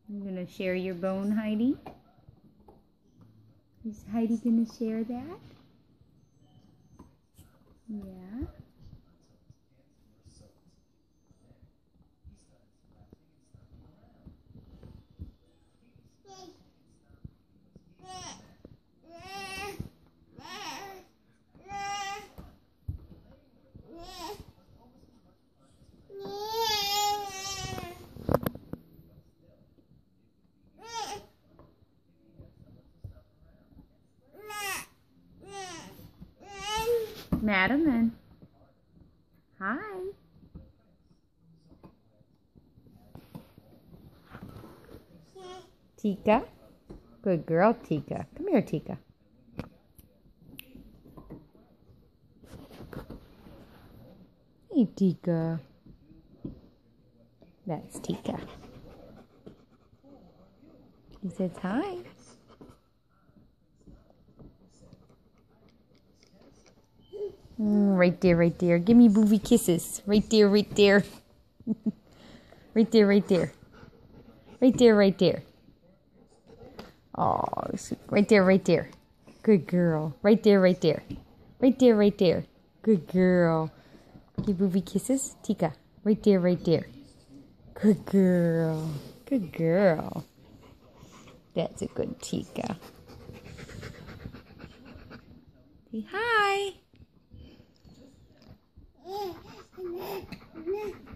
You gonna share your bone, Heidi? Is Heidi gonna share that? Yeah. Madeline. Hi. Tika. Good girl, Tika. Come here, Tika. Hey, Tika. That's Tika. He says hi. Right there, right there. Give me Bouvie kisses. Right there, right there. Right there, right there. Right there, right there. Oh, right there, right there. Good girl. Right there, right there. Right there, right there. Good girl. Give Bouvie kisses. Tika. Right there, right there. Good girl. Good girl. That's a good Tika. Say hi.